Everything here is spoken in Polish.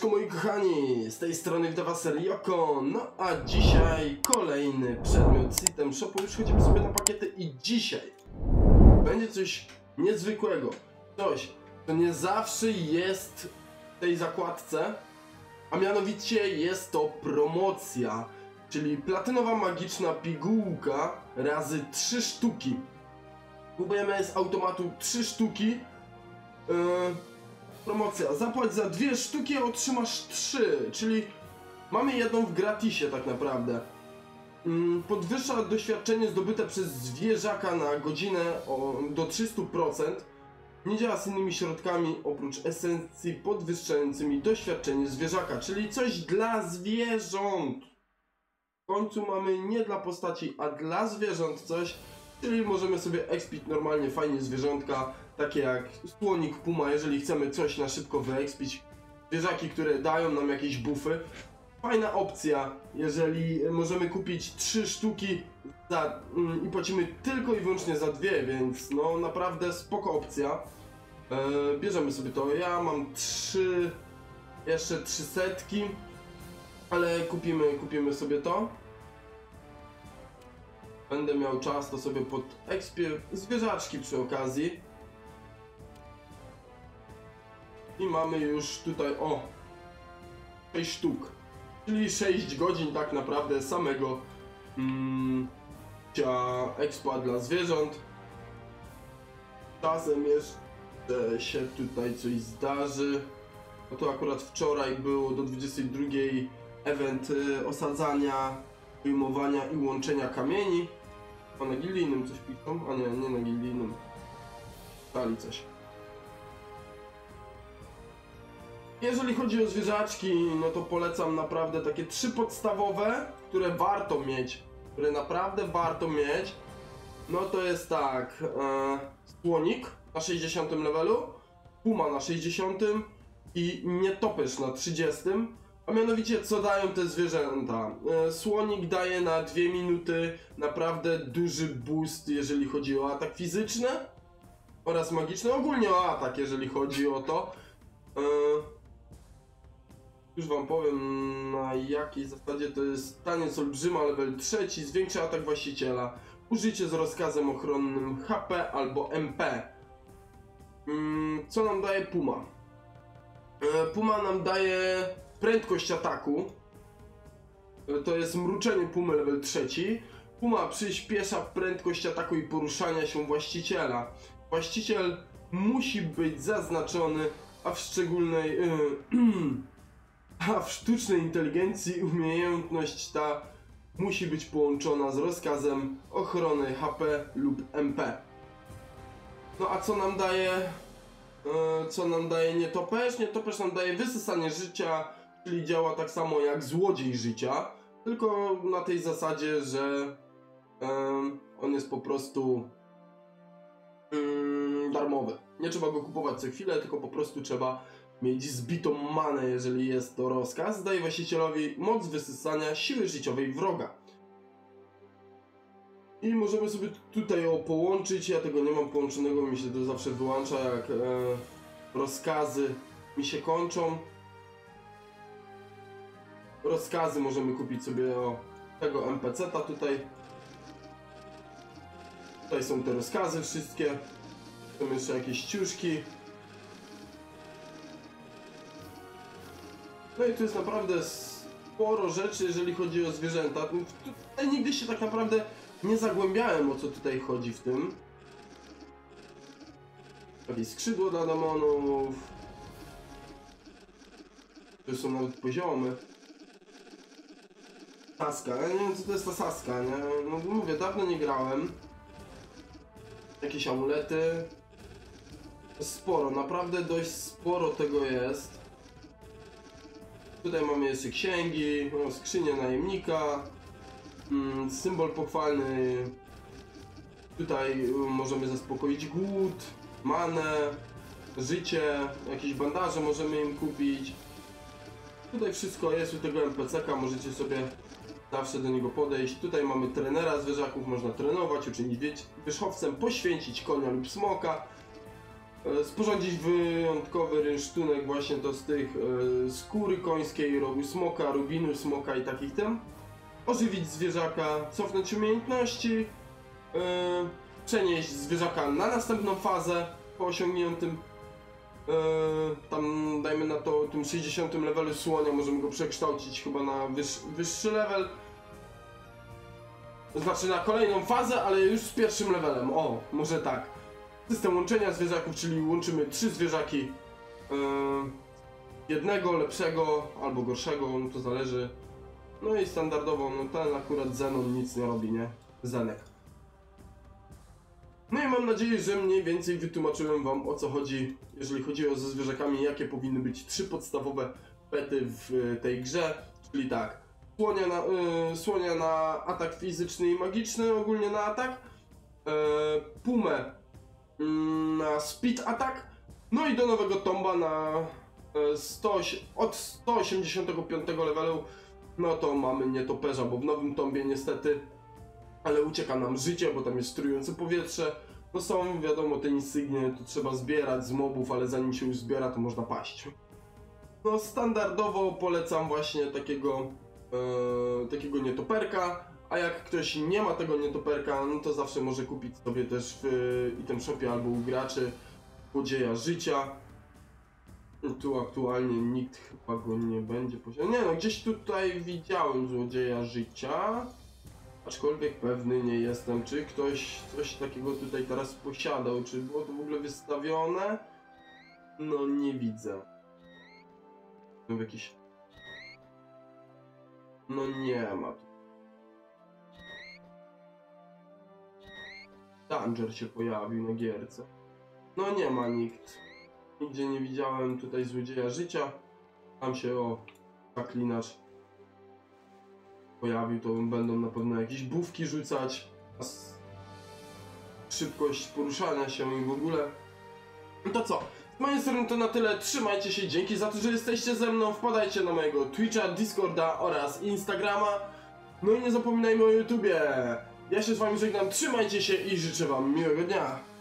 Siemaneczko moi kochani, z tej strony dla was Ryoko. No a dzisiaj kolejny przedmiot z item shopu. Już chodzimy sobie na pakiety i dzisiaj będzie coś niezwykłego. Coś, co nie zawsze jest w tej zakładce, a mianowicie jest to promocja, czyli platynowa magiczna pigułka razy 3 sztuki. Kupujemy z automatu 3 sztuki. Promocja, zapłać za 2 sztuki, a otrzymasz 3, czyli mamy jedną w gratisie tak naprawdę. Podwyższa doświadczenie zdobyte przez zwierzaka na godzinę do 300%. Nie działa z innymi środkami oprócz esencji podwyższającymi doświadczenie zwierzaka, czyli coś dla zwierząt. W końcu mamy nie dla postaci, a dla zwierząt coś, czyli możemy sobie expić normalnie fajnie zwierzątka, takie jak słonik, puma, jeżeli chcemy coś na szybko wyexpić. Zwierzaki, które dają nam jakieś buffy. Fajna opcja, jeżeli możemy kupić 3 sztuki i płacimy tylko i wyłącznie za 2, więc no naprawdę spoko opcja. Bierzemy sobie to, ja mam jeszcze 300, ale kupimy sobie to. Będę miał czas, to sobie pod expię zwierzaczki przy okazji. I mamy już tutaj, 6 sztuk. Czyli 6 godzin tak naprawdę samego expa dla zwierząt. Czasem jeszcze się tutaj coś zdarzy. No to akurat wczoraj było do 22 event osadzania, wyjmowania i łączenia kamieni. A na gildijnym coś piszą? A nie na gildijnym. Dali coś. Jeżeli chodzi o zwierzaczki, no to polecam naprawdę takie 3 podstawowe, które warto mieć. Które naprawdę warto mieć. No to jest tak, słonik na 60 levelu, puma na 60 i nietoperz na 30. A mianowicie co dają te zwierzęta? Słonik daje na 2 minuty naprawdę duży boost, jeżeli chodzi o atak fizyczny oraz magiczny, ogólnie o atak, jeżeli chodzi o to. Już wam powiem na jakiej zasadzie to jest taniec olbrzyma, level 3, zwiększa atak właściciela. Użycie z rozkazem ochronnym HP albo MP. Co nam daje puma? Puma nam daje prędkość ataku. To jest mruczenie pumy level 3. Puma przyspiesza prędkość ataku i poruszania się właściciela. Właściciel musi być zaznaczony, a w sztucznej inteligencji umiejętność ta musi być połączona z rozkazem ochrony HP lub MP. No a co nam daje nietoperz? Nietoperz nam daje wysysanie życia, czyli działa tak samo jak złodziej życia, tylko na tej zasadzie, że on jest po prostu darmowy. Nie trzeba go kupować co chwilę, tylko po prostu trzeba mieć zbitą manę, jeżeli jest to rozkaz. Daje właścicielowi moc wysysania siły życiowej wroga. I możemy sobie tutaj połączyć, ja tego nie mam połączonego, mi się to zawsze wyłącza, jak rozkazy mi się kończą. Rozkazy możemy kupić sobie tego NPC-ta tutaj. Tutaj są te rozkazy wszystkie. Są jeszcze jakieś ciuszki. No i tu jest naprawdę sporo rzeczy, jeżeli chodzi o zwierzęta. Tutaj nigdy się tak naprawdę nie zagłębiałem, o co tutaj chodzi w tym. Jakieś skrzydło dla demonów. Tu są nawet poziomy. Saska, ja nie wiem co to jest ta saska, nie? No mówię, dawno nie grałem. Jakieś amulety. Sporo, naprawdę dość sporo tego jest. Tutaj mamy jeszcze księgi, skrzynię najemnika, symbol pochwalny. Tutaj możemy zaspokoić głód, manę, życie, jakieś bandaże możemy im kupić. Tutaj wszystko jest u tego NPC-ka, możecie sobie zawsze do niego podejść. Tutaj mamy trenera zwierzaków, można trenować, uczynić wierzchowcem, poświęcić konia lub smoka. sporządzić wyjątkowy rynsztunek właśnie to z tych skóry końskiej, rogu smoka, rubinu smoka i takich tem. Ożywić zwierzaka, cofnąć umiejętności, przenieść zwierzaka na następną fazę po osiągniętym tam dajmy na to tym 60 levelu słonia, możemy go przekształcić chyba na wyższy level. To znaczy na kolejną fazę, ale już z pierwszym levelem, o, może tak. System łączenia zwierzaków, czyli łączymy 3 zwierzaki. Jednego lepszego albo gorszego, no to zależy. No i standardowo, no ten akurat Zenon nic nie robi, nie? Zenek. No i mam nadzieję, że mniej więcej wytłumaczyłem wam, o co chodzi, jeżeli chodzi o ze zwierzakami, jakie powinny być 3 podstawowe pety w tej grze. Czyli tak, słonia na atak fizyczny i magiczny, ogólnie na atak, pumę na speed attack, no i do nowego tomba na od 185 levelu, no to mamy nietoperza, bo w nowym tombie niestety, ale ucieka nam życie, bo tam jest trujące powietrze. No są, wiadomo, te insygnie to trzeba zbierać z mobów, ale zanim się już zbiera, to można paść. No standardowo polecam właśnie takiego nietoperka, a jak ktoś nie ma tego nietoperka, no to zawsze może kupić sobie też w item shopie albo u graczy złodzieja życia. Tu aktualnie nikt chyba go nie będzie posiadał. Nie no, gdzieś tutaj widziałem złodzieja życia. Aczkolwiek pewny nie jestem, czy ktoś coś takiego tutaj teraz posiadał, czy było to w ogóle wystawione? No nie widzę. Jakiś... No nie ma tu. Danger się pojawił na gierce. No nie ma nikt. Nigdzie nie widziałem tutaj złodzieja życia. Tam się zaklinacz pojawił, to będą na pewno jakieś bufki rzucać. Szybkość poruszania się i w ogóle. No to co? Z mojej strony to na tyle. Trzymajcie się, dzięki za to, że jesteście ze mną. Wpadajcie na mojego Twitcha, Discorda oraz Instagrama. No i nie zapominajmy o YouTubie. Ja się z wami żegnam, trzymajcie się i życzę wam miłego dnia.